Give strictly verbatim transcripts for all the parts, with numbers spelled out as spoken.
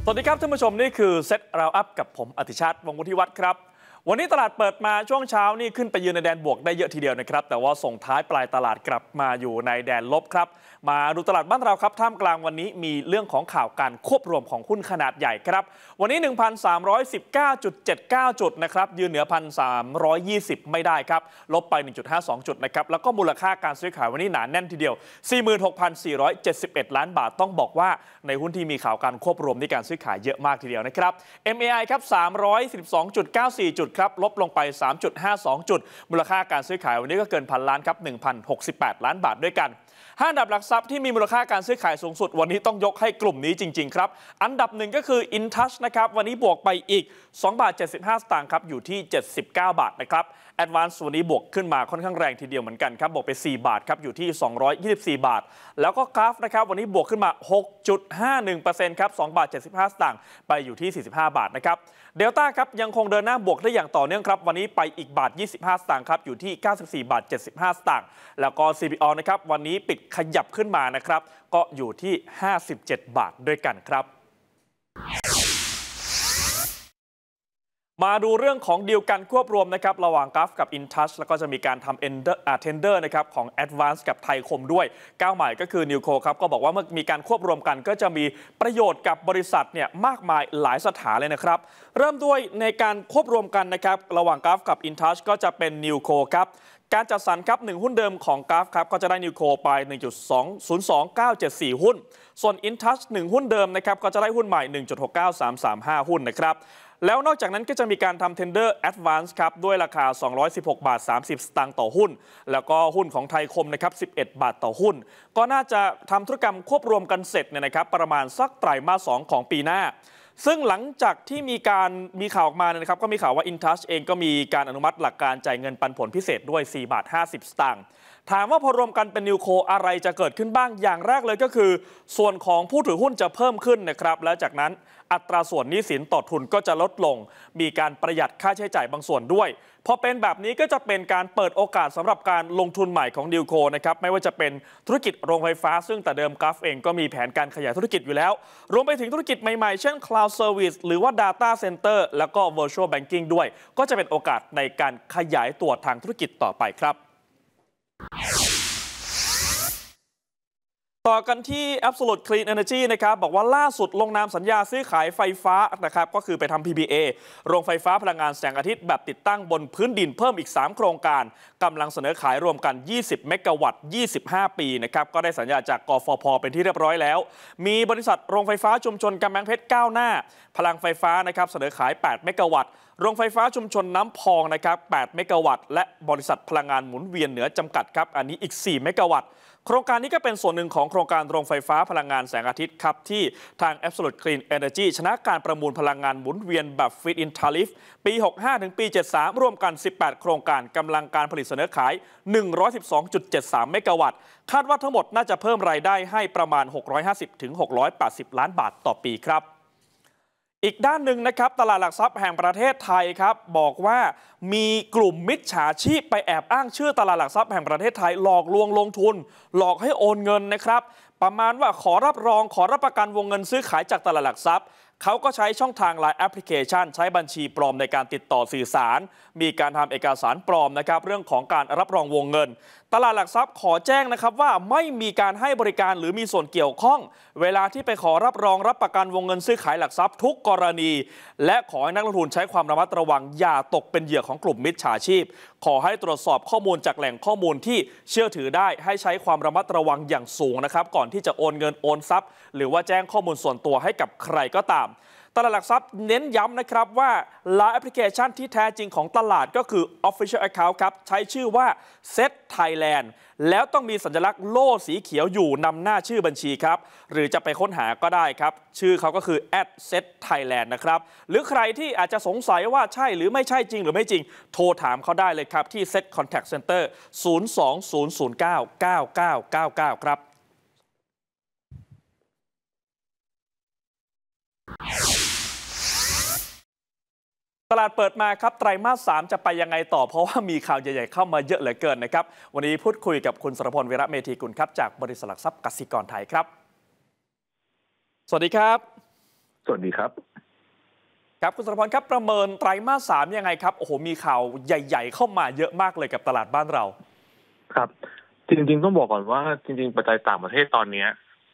สวัสดีครับท่านผู้ชมนี่คือเซ็ตราวอัพกับผมอธิชาติวงศ์วุฒิวัฒน์ครับวันนี้ตลาดเปิดมาช่วงเช้านี่ขึ้นไปยืนในแดนบวกได้เยอะทีเดียวนะครับแต่ว่าส่งท้ายปลายตลาดกลับมาอยู่ในแดนลบครับมาดูตลาดบ้านเราครับท่ามกลางวันนี้มีเรื่องของข่าวการควบรวมของหุ้นขนาดใหญ่ครับวันนี้ หนึ่งพันสามร้อยสิบเก้าจุดเจ็ดเก้า จุดนะครับยืนเหนือ หนึ่งพันสามร้อยยี่สิบ ไม่ได้ครับลบไป หนึ่งจุดห้าสอง จุดนะครับแล้วก็มูลค่าการซื้อขายวันนี้หนาแน่นทีเดียว สี่หมื่นหกพันสี่ร้อยเจ็ดสิบเอ็ด ล้านบาทต้องบอกว่าในหุ้นที่มีข่าวการควบรวมในการซื้อขายเยอะมากทีเดียวนะครับ เอ็ม เอ ไอ ครับ สามร้อยสิบสองจุดเก้าสี่ จุดครับลบลงไป สามจุดห้าสอง จุดมูลค่าการซื้อขายวันนี้ก็เกินพันล้านครับ หนึ่งพันหกสิบแปด ล้านบาทด้วยกันห้าอันดับหลักทรัพย์ที่มีมูลค่าการซื้อขายสูงสุดวันนี้ต้องยกให้กลุ่มนี้จริงๆครับอันดับหนึ่งก็คือ InTouch นะครับวันนี้บวกไปอีกสองบาทเจ็ดสิบห้าสตางค์ครับอยู่ที่เจ็ดสิบเก้าบาทนะครับ Advance วันนี้บวกขึ้นมาค่อนข้างแรงทีเดียวเหมือนกันครับบวกไปสี่บาทครับอยู่ที่สองร้อยยี่สิบสี่บาทแล้วก็ Graph นะครับวันนี้บวกขึ้นมา หกจุดห้าหนึ่งเปอร์เซ็นต์ ครับสองบาทเจ็ดสิบห้าสตางค์ไปอยู่ที่สี่สิบห้าบาทนะครับเดลต้าครับยังคงเดินหน้าบวกได้อย่างต่อเนื่องครับวันนี้ไปอีกบาทยี่สิบห้าสตางค์ครับอยู่ที่เก้าสิบสี่บาทเจ็ดสิบห้าสตางค์แล้วก็ ซี พี โอ นะครับวันนี้ปิดขยับขึ้นมานะครับก็อยู่ที่ห้าสิบเจ็ดบาทด้วยกันครับมาดูเรื่องของดีลกันควบรวมนะครับระหว่าง Gulf กับ InTouch แล้วก็จะมีการทำ Tender นะครับของ Advance กับไทยคมด้วยก้าวใหม่ก็คือ Newco ครับก็บอกว่าเมื่อมีการควบรวมกันก็จะมีประโยชน์กับบริษัทเนี่ยมากมายหลายสถานเลยนะครับเริ่มด้วยในการควบรวมกันนะครับระหว่าง Gulf กับ InTouch ก็จะเป็น Newco ครับการจัดสรรครับหนึ่งหุ้นเดิมของ Gulf ครับก็จะได้ Newco ไป หนึ่งจุดสองศูนย์สองเก้าเจ็ดสี่ หุ้นส่วน InTouch หนึ่งหุ้นเดิมนะครับก็จะได้หุ้นใหม่ หนึ่งจุดหกเก้าสามสามห้า หุ้นนะครับแล้วนอกจากนั้นก็จะมีการทำ Tender Advance ครับด้วยราคาสองร้อยสิบหกบาทสามสิบสตางค์ต่อหุ้นแล้วก็หุ้นของไทยคมนะครับสิบเอ็ดบาทต่อหุ้นก็น่าจะทำธุรกรรมควบรวมกันเสร็จเนี่ยนะครับประมาณสักไตรมาสสองของปีหน้าซึ่งหลังจากที่มีการมีข่าวออกมานะครับก็มีข่าวว่า InTouch เองก็มีการอนุมัติหลักการจ่ายเงินปันผลพิเศษด้วยสี่บาทห้าสิบสตางค์ถามว่าพอรวมกันเป็น Newco อะไรจะเกิดขึ้นบ้างอย่างแรกเลยก็คือส่วนของผู้ถือหุ้นจะเพิ่มขึ้นนะครับแล้วจากนั้นอัตราส่วนหนี้สินต่อทุนก็จะลดลงมีการประหยัดค่าใช้จ่ายบางส่วนด้วยพอเป็นแบบนี้ก็จะเป็นการเปิดโอกาสสำหรับการลงทุนใหม่ของ Newco นะครับไม่ว่าจะเป็นธุรกิจโรงไฟฟ้าซึ่งแต่เดิม Gulf เองก็มีแผนการขยายธุรกิจอยู่แล้วรวมไปถึงธุรกิจใหม่ๆเช่น Cloud Service หรือว่า Data Center แล้วก็ Virtual Banking ด้วยก็จะเป็นโอกาสในการขยายตัวทางธุรกิจต่อไปครับต่อกันที่ Absolute Clean Energy นะครับบอกว่าล่าสุดลงนามสัญญาซื้อขายไฟฟ้านะครับก็คือไปทำ พี พี เอ โรงไฟฟ้าพลังงานแสงอาทิตย์แบบติดตั้งบนพื้นดินเพิ่มอีกสามโครงการกำลังเสนอขายรวมกันยี่สิบเมกะวัตต์ยี่สิบห้าปีนะครับก็ได้สัญญาจากกฟผ.เป็นที่เรียบร้อยแล้วมีบริษัทโรงไฟฟ้าชุมชนกำแพงเพชรก้าวหน้าพลังไฟฟ้านะครับเสนอขายแปดเมกะวัตต์โรงไฟฟ้าชุมชนน้ำพองนะครับแปดเมกะวัตต์และบริษัทพลังงานหมุนเวียนเหนือจำกัดครับอันนี้อีกสี่เมกะวัตต์โครงการนี้ก็เป็นส่วนหนึ่งของโครงการโรงไฟฟ้าพลังงานแสงอาทิตย์ครับที่ทาง Absolute Clean Energy ชนะการประมูลพลังงานหมุนเวียนแบบ Feed-in Tariff ปีหกสิบห้าถึงปีเจ็ดสิบสามร่วมกันสิบแปดโครงการกำลังการผลิตเสนอขาย หนึ่งร้อยสิบสองจุดเจ็ดสาม เมกะวัตต์คาดว่าทั้งหมดน่าจะเพิ่มรายได้ให้ประมาณหกร้อยห้าสิบถึงหกร้อยแปดสิบล้านบาทต่อปีครับอีกด้านหนึ่งนะครับตลาดหลักทรัพย์แห่งประเทศไทยครับบอกว่ามีกลุ่มมิจฉาชีพไปแอบอ้างชื่อตลาดหลักทรัพย์แห่งประเทศไทยหลอกลวงลงทุนหลอกให้โอนเงินนะครับประมาณว่าขอรับรองขอรับประกันวงเงินซื้อขายจากตลาดหลักทรัพย์เขาก็ใช้ช่องทาง ไลน์ แอปพลิเคชันใช้บัญชีปลอมในการติดต่อสื่อสารมีการทำเอกสารปลอมนะครับเรื่องของการรับรองวงเงินตลาดหลักทรัพย์ขอแจ้งนะครับว่าไม่มีการให้บริการหรือมีส่วนเกี่ยวข้องเวลาที่ไปขอรับรองรับประกันวงเงินซื้อขายหลักทรัพย์ทุกกรณีและขอให้นักลงทุนใช้ความระมัดระวังอย่าตกเป็นเหยื่อของกลุ่มมิจฉาชีพขอให้ตรวจสอบข้อมูลจากแหล่งข้อมูลที่เชื่อถือได้ให้ใช้ความระมัดระวังอย่างสูงนะครับก่อนที่จะโอนเงินโอนทรัพย์หรือว่าแจ้งข้อมูลส่วนตัวให้กับใครก็ตามตลาดหลักทรัพย์เน้นย้ำนะครับว่า ไลน์ แอปพลิเคชันที่แท้จริงของตลาดก็คือ Official Account ครับใช้ชื่อว่า เซ็ต Thailand แล้วต้องมีสัญลักษณ์โล่สีเขียวอยู่นำหน้าชื่อบัญชีครับหรือจะไปค้นหาก็ได้ครับชื่อเขาก็คือ แอท เซ็ต ไทยแลนด์ นะครับหรือใครที่อาจจะสงสัยว่าใช่หรือไม่ใช่จริงหรือไม่จริงโทรถามเขาได้เลยครับที่ เซ็ต Contact Center ศูนย์ สอง ศูนย์ ศูนย์ เก้า เก้า เก้า เก้า เก้า ครับตลาดเปิดมาครับไตรมาสสามจะไปยังไงต่อเพราะว่ามีข่าวใหญ่ๆเข้ามาเยอะเหลือเกินนะครับวันนี้พูดคุยกับคุณสรพล วีระเมธีกุลครับจากบริษัทหลักทรัพย์กสิกรไทยครับสวัสดีครับสวัสดีครับครับคุณสรพรครับประเมินไตรมาสสามยังไงครับโอ้โหมีข่าวใหญ่ๆเข้ามาเยอะมากเลยกับตลาดบ้านเราครับจริงๆต้องบอกก่อนว่าจริงๆปัจจัยต่างประเทศตอนนี้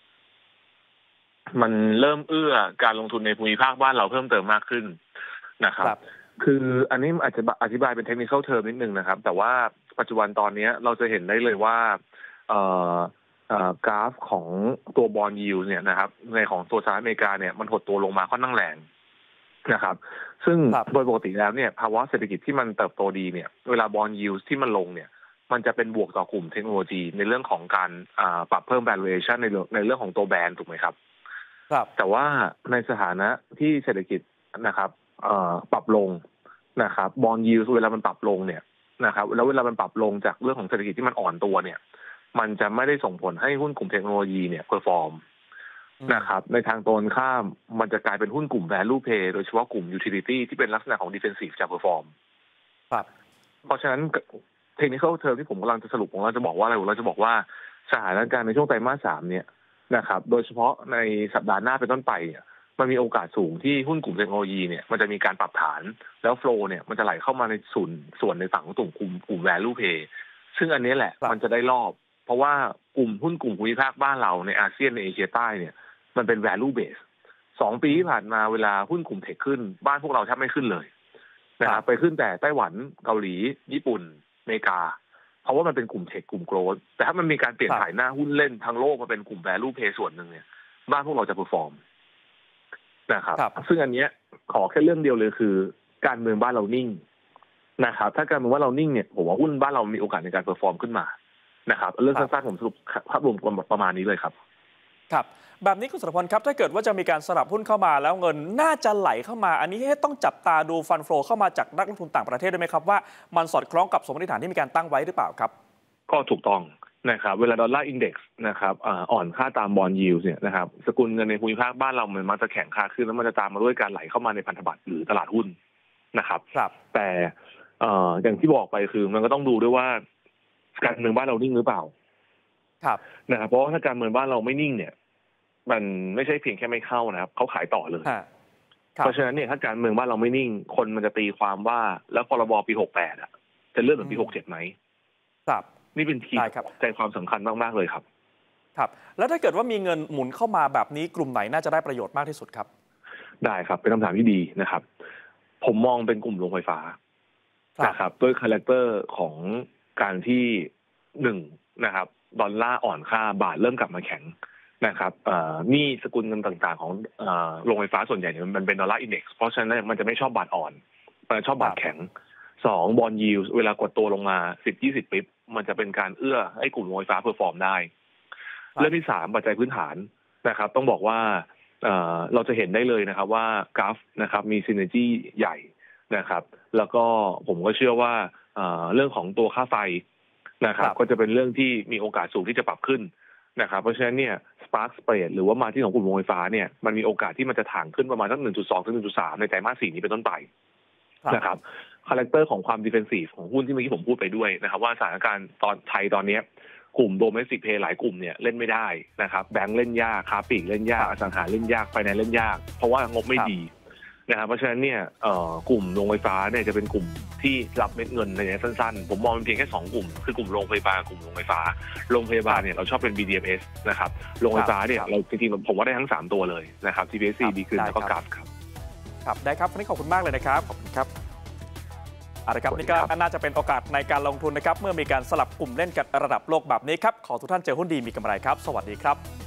มันเริ่มเอื้อการลงทุนในภูมิภาคบ้านเราเพิ่มเติมมากขึ้นนะครับคืออันนี้อาจจะอธิบายเป็นเทคนิคเทอมนิดนึงนะครับแต่ว่าปัจจุบันตอนนี้เราจะเห็นได้เลยว่าเอ่อกราฟของตัวบอนด์ยิลด์เนี่ยนะครับในของตัวสหรัฐอเมริกาเนี่ยมันหดตัวลงมาค่อนข้างแรงนะครับซึ่งโดยปกติแล้วเนี่ยภาวะเศรษฐกิจที่มันเติบโตดีเนี่ยเวลาบอนด์ยิลด์ที่มันลงเนี่ยมันจะเป็นบวกต่อกลุ่มเทคโนโลยีในเรื่องของการปรับเพิ่ม valuation ในในเรื่องของตัวแบรนด์ถูกไหมครับครับแต่ว่าในสถานะที่เศรษฐกิจนะครับปรับลงนะครับบอนด์ยิลด์เวลามันปรับลงเนี่ยนะครับแล้วเวลามันปรับลงจากเรื่องของเศรษฐกิจที่มันอ่อนตัวเนี่ยมันจะไม่ได้ส่งผลให้หุ้นกลุ่มเทคโนโลยีเนี่ยเพอร์ฟอร์มนะครับในทางตรงข้ามมันจะกลายเป็นหุ้นกลุ่ม value play โดยเฉพาะกลุ่ม utility ที่เป็นลักษณะของ defensive จะเพอร์ฟอร์มครับเพราะฉะนั้นเทคนิคเทอมที่ผมกำลังจะสรุปผมเราจะบอกว่าอะไรเราจะบอกว่าสถานการณ์ในช่วงไตรมาสสามเนี่ยนะครับโดยเฉพาะในสัปดาห์หน้าเป็นต้นไปเนี่ยมันมีโอกาสสูงที่หุ้นกลุ่มเทคโนโลยีเนี่ยมันจะมีการปรับฐานแล้วโฟลว์เนี่ยมันจะไหลเข้ามาในส่วนส่วนในฝั่งของกลุ่มกลุ่มกลุ่ม value play ซึ่งอันนี้แหละมันจะได้รอบเพราะว่ากลุ่มหุ้นกลุ่มภูมิภาคบ้านเราในอาเซียนในเอเชียใต้เนี่ยมันเป็น value base สองปีที่ผ่านมาเวลาหุ้นกลุ่มเทคขึ้นบ้านพวกเราแทบไม่ขึ้นเลยนะครับไปขึ้นแต่ไต้หวันเกาหลีญี่ปุ่นอเมริกาเพราะว่ามันเป็นกลุ่มเทคกลุ่มโกลด์แต่ถ้ามันมีการเปลี่ยนถ่ายหน้าหุ้นเล่นทั้งโลกมาเป็นกลุ่ม value play ส่วนหนึ่งเนี่ยบ้านพวกเราจะเพอร์ฟอร์มนะครับซึ่งอันนี้ขอแค่เรื่องเดียวเลยคือการเมืองบ้านเรานิ่งนะครับถ้าการเมืองบ้านเรานิ่งเนี่ยผมว่าหุ้นบ้านเรามีโอกาสในการเพอร์ฟอร์มขึ้นมานะครับเรื่องสั้นๆผมสรุปภาพรวมประมาณนี้เลยครับครับแบบนี้คุณสุรพลครับถ้าเกิดว่าจะมีการสลับหุ้นเข้ามาแล้วเงินน่าจะไหลเข้ามาอันนี้ต้องจับตาดูฟันโฟลเข้ามาจากนักลงทุนต่างประเทศด้วยไหมครับว่ามันสอดคล้องกับสมมติฐานที่มีการตั้งไว้หรือเปล่าครับก็ถูกต้องนะครับเวลาดอลลาร์อินเด็กซ์นะครับอ่อนค่าตามบอนด์ยิลด์เนี่ยนะครับสกุลเงินในภูมิภาคบ้านเรามันมักจะแข็งค่าขึ้นแล้วมันจะตามมาด้วยการไหลเข้ามาในพันธบัตรหรือตลาดหุ้นนะครับแต่อย่างที่บอกไปคือมันก็ต้องดูด้วยว่าการเมืองบ้านเรานิ่งหรือเปล่าครับนะครับเพราะถ้าการเมืองบ้านเราไม่นิ่งเนี่ยมันไม่ใช่เพียงแค่ไม่เข้านะครับเขาขายต่อเลยเพราะฉะนั้นเนี่ยถ้าการเมืองบ้านเราไม่นิ่งคนมันจะตีความว่าแล้วพรบปีหกสิบแปดอ่ะจะเลื่อนเหมือนปีหกสิบเจ็ดไหมครับนี่เป็นทีใจความสำคัญมากๆเลยครับครับแล้วถ้าเกิดว่ามีเงินหมุนเข้ามาแบบนี้กลุ่มไหนน่าจะได้ประโยชน์มากที่สุดครับได้ครับเป็นคำถามที่ดีนะครับผมมองเป็นกลุ่มโรงไฟฟ้านะครับด้วยคาแรคเตอร์ของการที่หนึ่งนะครับดอลลาร์อ่อนค่าบาทเริ่มกลับมาแข็งนะครับนี่สกุลเงินต่างๆของโรงไฟฟ้าส่วนใหญ่เนี่ยมันเป็นดอลลาร์อินเด็กซ์เพราะฉะนั้นมันจะไม่ชอบบาทอ่อนมันชอบบาทแข็งสองบอนด์ยิลด์เวลากดตัวลงมาสิบ ยี่สิบปิ๊บมันจะเป็นการเอื้อให้กลุ่มโรงไฟฟ้าเพอร์ฟอร์มได้เรื่องที่สามปัจจัยพื้นฐานนะครับต้องบอกว่าเราจะเห็นได้เลยนะครับว่ากราฟนะครับมีซินเนอร์จี้ใหญ่นะครับแล้วก็ผมก็เชื่อว่าเรื่องของตัวค่าไฟนะครับก็จะเป็นเรื่องที่มีโอกาสสูงที่จะปรับขึ้นนะครับเพราะฉะนั้นเนี่ย Spark Spread หรือว่ามาที่ของกลุ่มโรงไฟฟ้าเนี่ยมันมีโอกาสที่มันจะถ่างขึ้นประมาณสัก หนึ่งจุดสอง ถึง หนึ่งจุดสาม ในไตรมาสสี่นี้เป็นต้นไปนะครับคาแรคเตอร์ของความดิเฟนซีฟของหุ้นที่เมื่อกี้ผมพูดไปด้วยนะครับว่าสถานการณ์ตอนไทยตอนนี้กลุ่มโดเมสติกเพย์หลายกลุ่มเนี่ยเล่นไม่ได้นะครับแบงก์เล่นยากค้าปลีกเล่นยากอสังหาเล่นยากไฟแนนซ์เล่นยากเพราะว่างบไม่ดีนะครับเพราะฉะนั้นเนี่ยกลุ่มโรงไฟฟ้าเนี่ยจะเป็นกลุ่มที่รับเม็ดเงินในระยะสั้นๆผมมองเป็นเพียงแค่สองกลุ่มคือกลุ่มโรงไฟฟ้ากลุ่มโรงไฟฟ้าโรงพยาบาลเนี่ยเราชอบเป็น บี ดี เอ็ม เอส นะครับโรงไฟฟ้าเนี่ยเราจริงๆผมว่าได้ทั้งสามตัวเลยนะครับ ที พี เอส ซี ดี คืนแล้วก็กราฟครับครับได้ครับวันนี้ขอบคุณมากเลยนะครับขอบคุณครับเอาละครับนี่ก็น่าจะเป็นโอกาสในการลงทุนนะครับเมื่อมีการสลับกลุ่มเล่นกันระดับโลกแบบนี้ครับขอทุกท่านเจอหุ้นดีมีกำไรครับสวัสดีครับ